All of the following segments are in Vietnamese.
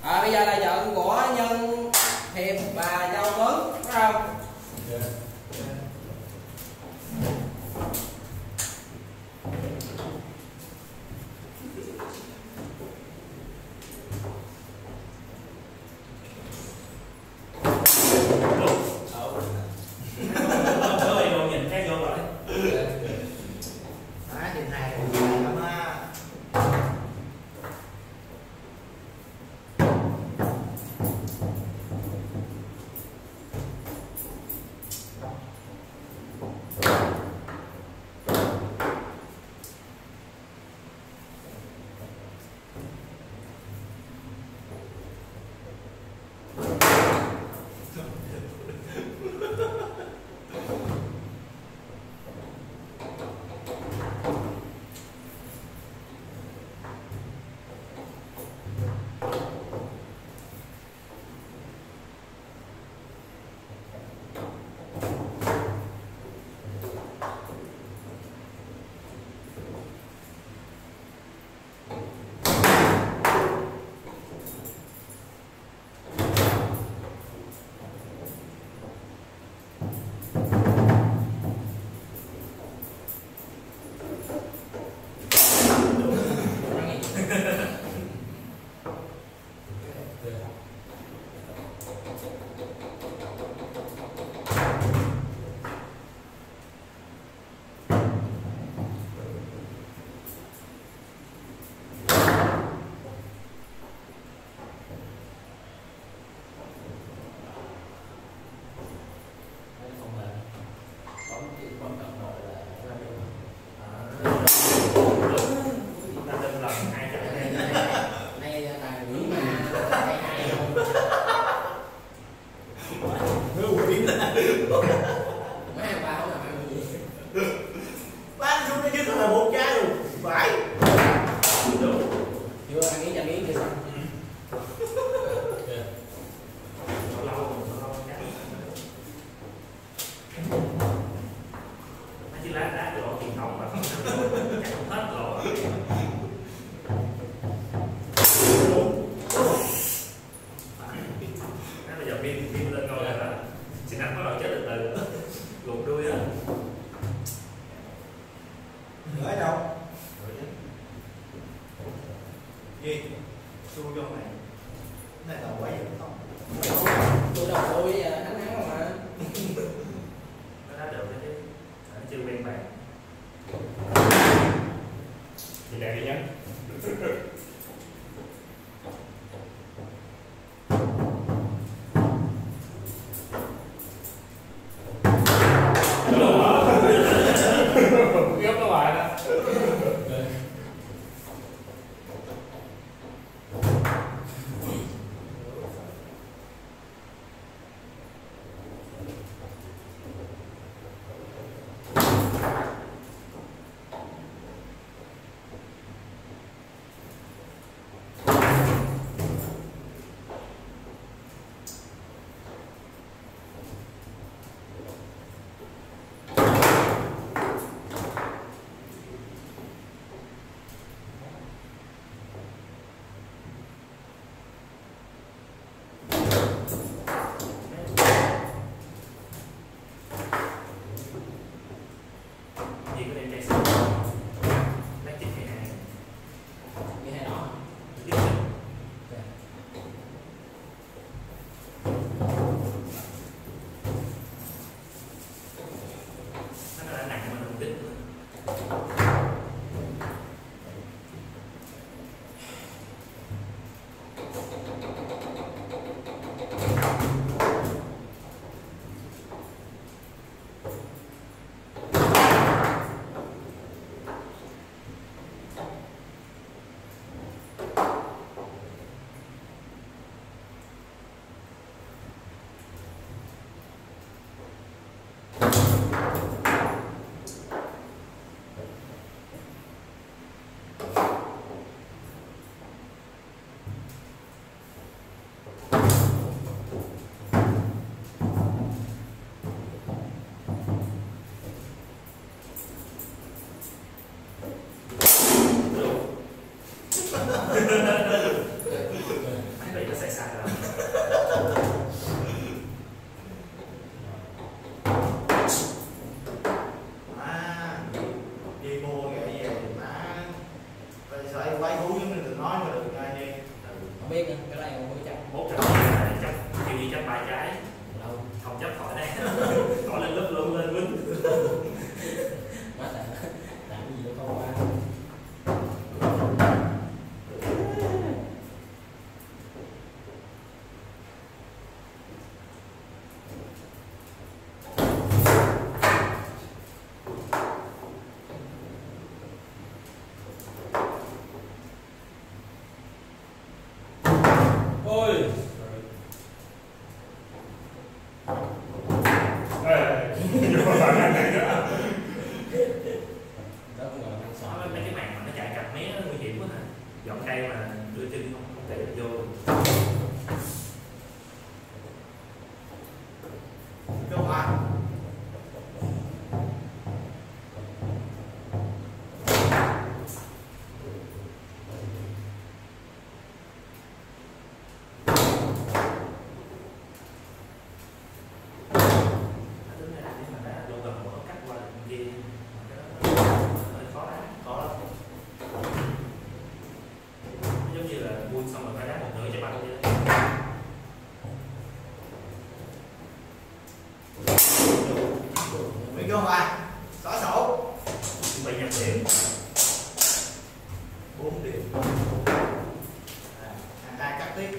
Bây giờ là trận của Nhân Hiệp và Châu Tuấn, phải không? Không biết nữa, cái này không biết chắc. Mốt chắc kiểu gì chắc 3 trái. Đâu. Không chấp khỏi đây. Khỏi lên lớp luôn lên quýnh. Má tại làm cái gì đâu không qua. Ôi. Mấy cái màn mà nó chạy cặp mé nó nguy hiểm quá hả? Dọn cây mà đưa chân không chạy được vô. Đâu à? Giống như là buôn xong rồi phải đá một nửa cho băng vậy. Bị không à? Xóa sổ. Bị nhập điểm 4 điểm. Hàng hai cắt tiếp.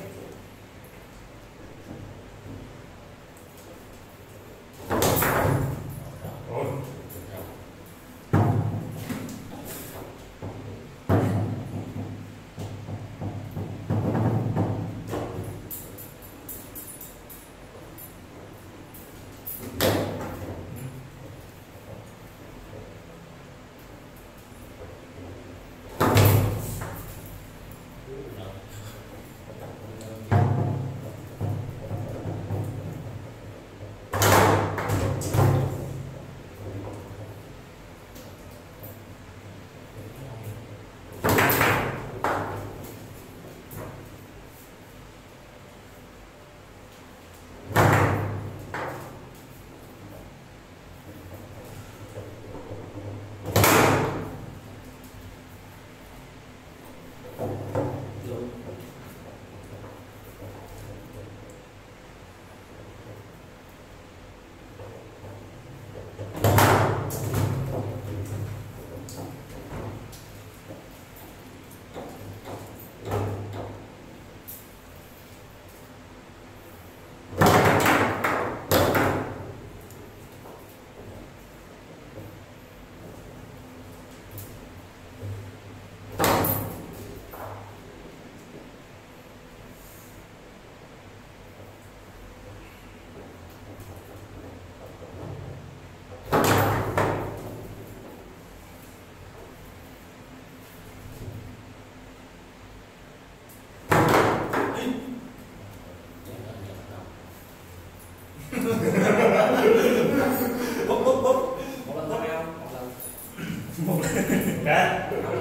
Bút bút bút. Một lần thôi không? Một lần. Một lần.